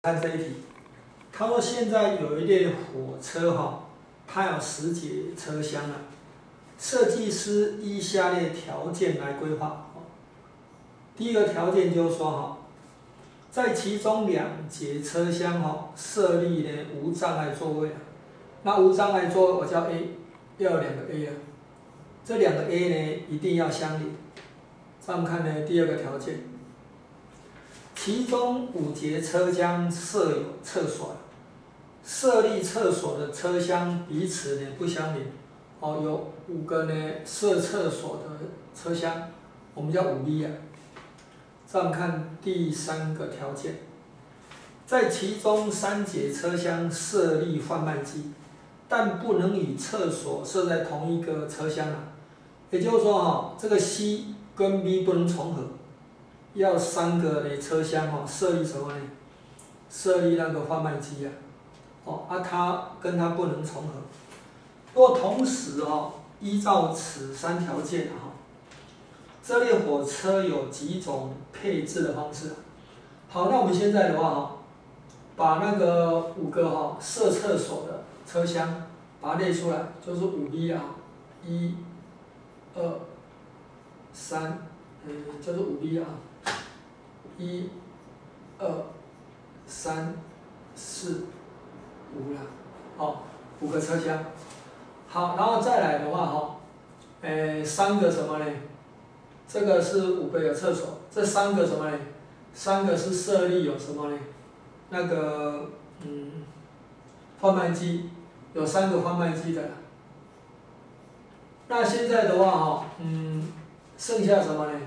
看这一题，他说现在有一列火车它有10节车厢啊，设计师依下列条件来规划。第一个条件就是说在其中2节车厢设立呢无障碍座位，那无障碍座位我叫 A， 要有2个 A 啊，这2个 A 呢一定要相邻。这样看呢，第二个条件。 其中5节车厢设有厕所，设立厕所的车厢彼此呢不相邻，有5个呢设厕所的车厢，我们叫5B 啊。这样看第3个条件，在其中3节车厢设立贩卖机，但不能与厕所设在同一个车厢啊，也就是说这个 C 跟 B 不能重合。 要3个的车厢设立什么呢？设立那个贩卖机啊，它跟它不能重合。若同时依照此3条件这列火车有几种配置的方式？好，那我们现在的话把那个5个设厕所的车厢把它列出来，就是5B 啊，1、2、3，就是5B 啊。 1、2、3、4、5了，5个车厢。好，然后再来的话3个什么呢？这个是5个有厕所，这3个什么呢？3个是设立有什么呢？那个贩卖机，有3个贩卖机的。那现在的话剩下什么呢？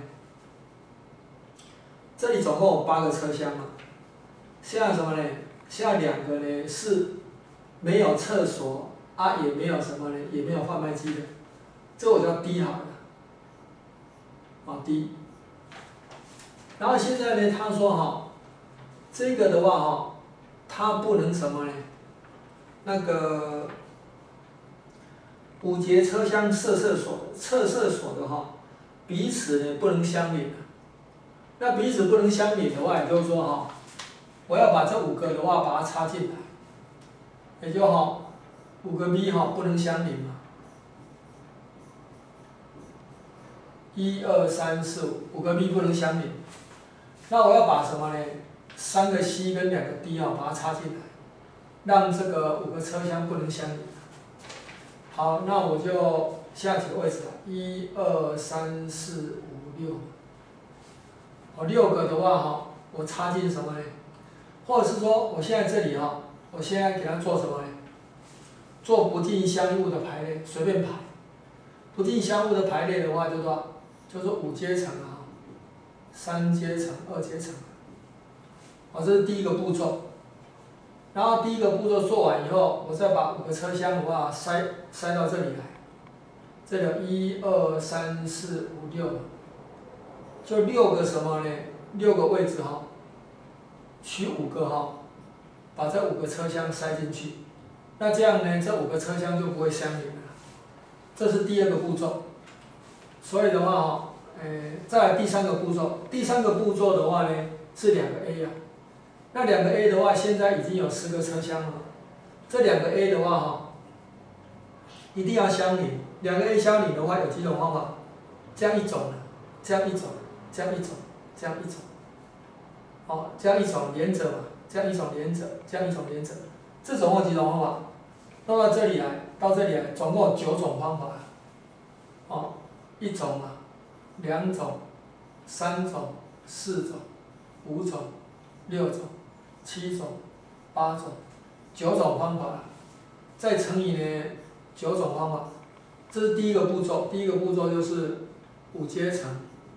这里总共有8个车厢嘛，现在什么呢？现在2个呢是没有厕所也没有什么呢，也没有贩卖机的，这我叫 D 好了，D。然后现在呢，他说这个的话它不能什么呢？那个5节车厢设厕所的彼此呢不能相邻。 那彼此不能相邻的话，也就是说我要把这5个的话把它插进来，也就5个 B 不能相邻嘛。1、2、3、4、5个 B 不能相邻，那我要把什么呢？3个 C 跟2个 D 把它插进来，让这个5个车厢不能相邻。好，那我就下几个位置了，1、2、3、4、5、6。 6个的话我插进什么呢？或者是说，我现在这里我现在给它做什么呢？做不尽相物的排列，随便排。不尽相物的排列的话，就是说，就是5阶层3阶层、2阶层。这是第一个步骤。然后第一个步骤做完以后，我再把5个车厢的话塞到这里来。这里有1、2、3、4、5、6。 就6个什么呢？6个位置取5个把这5个车厢塞进去，那这样呢，这5个车厢就不会相邻了。这是第2个步骤。所以的话再来第3个步骤。第3个步骤的话呢是2个 A 啊，那2个 A 的话现在已经有10个车厢了，这2个 A 的话一定要相邻。2个 A 相邻的话有几种方法？这样一种呢，这样一种。 这样一种，这样一种，这样一种连着嘛，这样一种连着，这样一种连着，这总共几种方法？弄到这里来，到这里来，总共有9种方法。1种2种、3种、4种、5种、6种、7种、8种、9种方法，再乘以呢9种方法，这是第1个步骤。第1个步骤就是5阶层。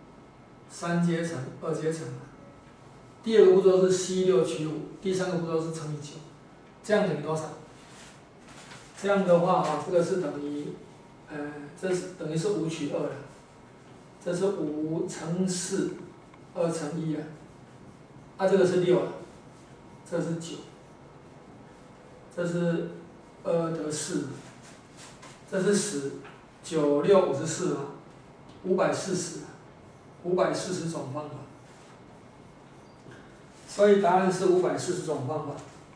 3阶层、2阶层，第2个步骤是 C6取5，第3个步骤是乘以9，这样等于多少？这样的话这个是等于，这是等于是5取2了，这是5乘4，2乘1了，这个是6了，这是9，这是2得4，这是10，9、6、54嘛，540。 540种方法， 所以答案是540种方法。